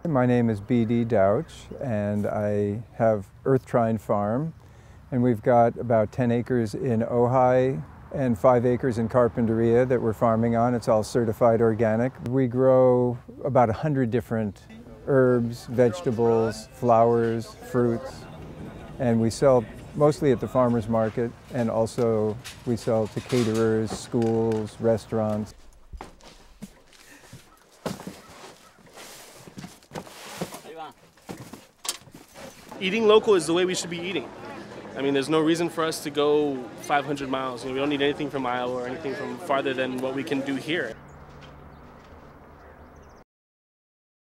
My name is B.D. Douch, and I have Earth Trine Farm, and we've got about 10 acres in Ojai and 5 acres in Carpinteria that we're farming on. It's all certified organic. We grow about 100 different herbs, vegetables, flowers, fruits, and we sell mostly at the farmers market, and also we sell to caterers, schools, restaurants. Eating local is the way we should be eating. I mean, there's no reason for us to go 500 miles. We don't need anything from Iowa or anything from farther than what we can do here.